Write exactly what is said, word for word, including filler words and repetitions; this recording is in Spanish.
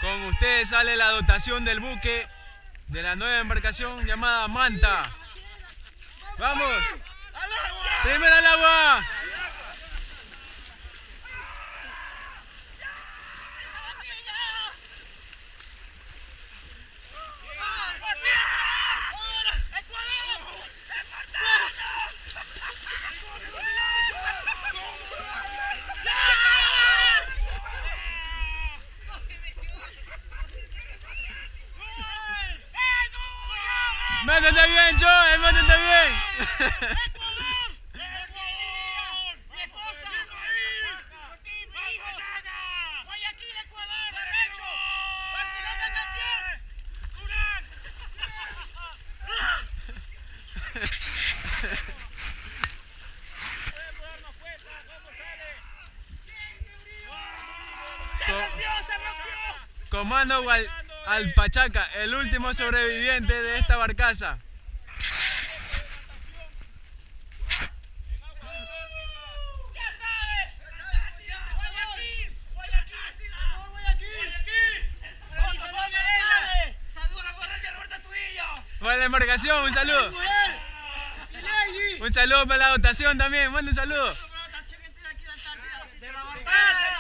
Con ustedes sale la dotación del buque de la nueva embarcación llamada Manta. ¡Vamos! ¡Primero al agua! ¡Métete bien, Joe! ¡Métete bien! Comando al, al Pachaca, el último sobreviviente de esta barcaza. Para la embarcación, un saludo. Un saludo para la dotación también, manda un saludo.